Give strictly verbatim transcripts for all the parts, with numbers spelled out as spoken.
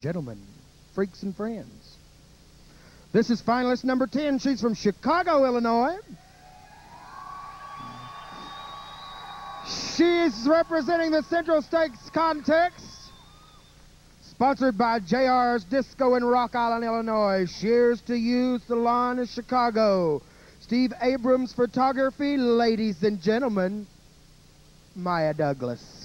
Gentlemen, freaks and friends. This is finalist number ten. She's from Chicago, Illinois. She is representing the Central Stakes Contest, sponsored by J R's Disco in Rock Island, Illinois. Cheers to you, Salon of Chicago. Steve Abrams Photography, ladies and gentlemen, Maya Douglas.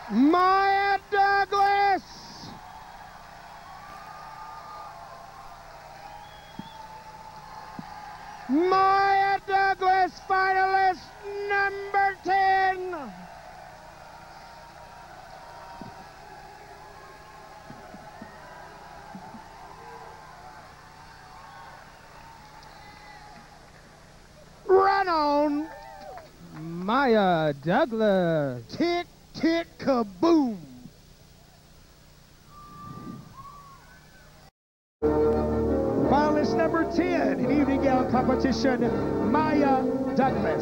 Maya Douglas. Maya Douglas, finalist number ten. Run on, Maya Douglas. Tick, tick, kaboom. Finalist number ten in evening gown competition, Maya Douglas.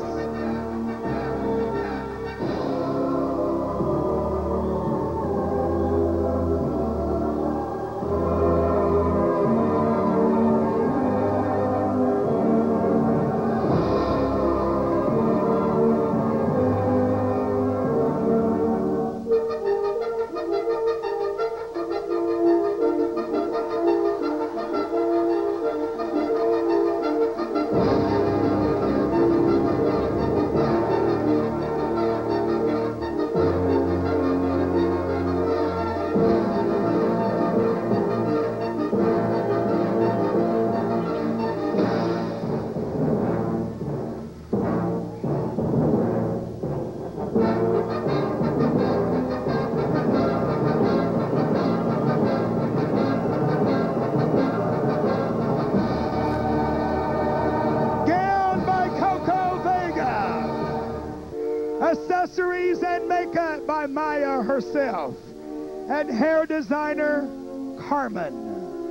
Accessories and makeup by Maya herself, and hair designer Carmen.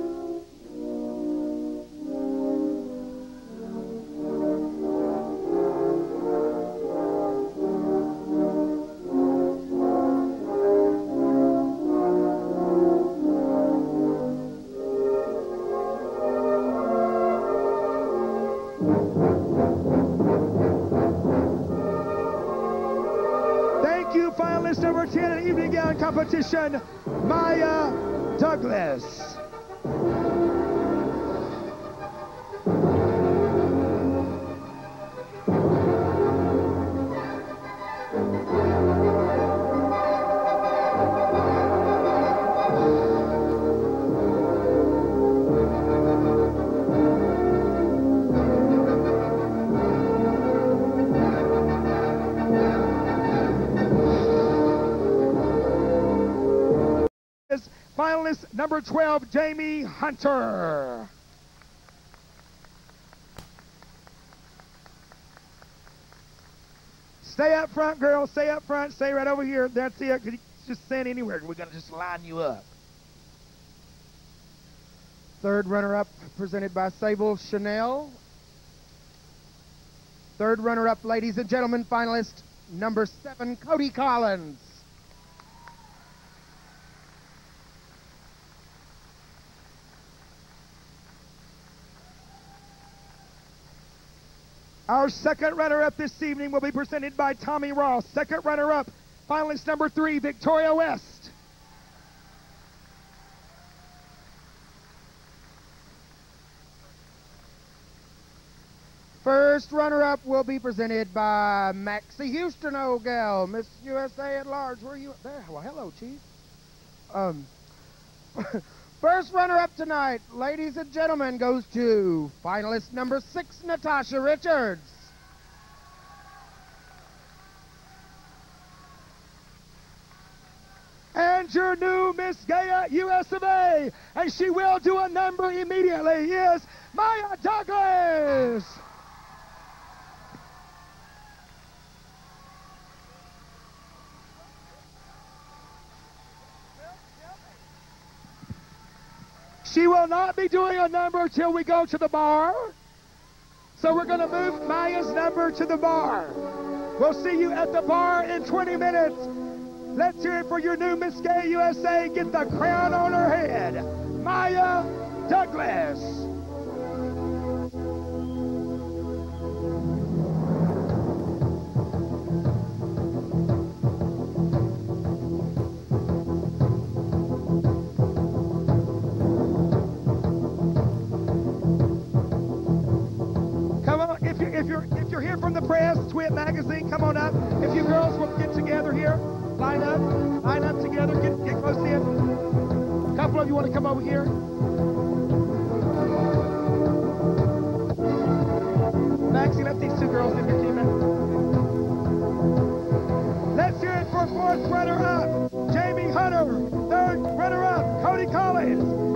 Finalist number ten in evening gown competition, Maya Douglas. Finalist number twelve, Jamie Hunter. Stay up front, girls. Stay up front. Stay right over here. That's it. Just stand anywhere. We're going to just line you up. Third runner-up presented by Sable Chanel. Third runner-up, ladies and gentlemen, finalist number seven, Cody Collins. Our second runner-up this evening will be presented by Tommy Ross. Second runner-up, finalist number three, Victoria West. First runner-up will be presented by Maxie Houston, old gal, Miss U S A at large. Where are you? There. Well, hello, Chief. Um, first runner-up tonight, ladies and gentlemen, goes to finalist number six, Natasha Richards. And your new Miss Gaia U S of A, and she will do a number immediately, is Maya Douglas. She will not be doing a number till we go to the bar. So we're going to move Maya's number to the bar. We'll see you at the bar in twenty minutes. Let's hear it for your new Miss Gay U S A. Get the crown on her head, Maya Douglas. If you're if you're here from the press, Twit Magazine, come on up. If you girls will get together here, line up. Line up together. Get, get close in. A couple of you want to come over here? Maxie, let these two girls in here, keep it. Let's hear it for fourth runner-up, Jamie Hunter. Third runner-up, Cody Collins.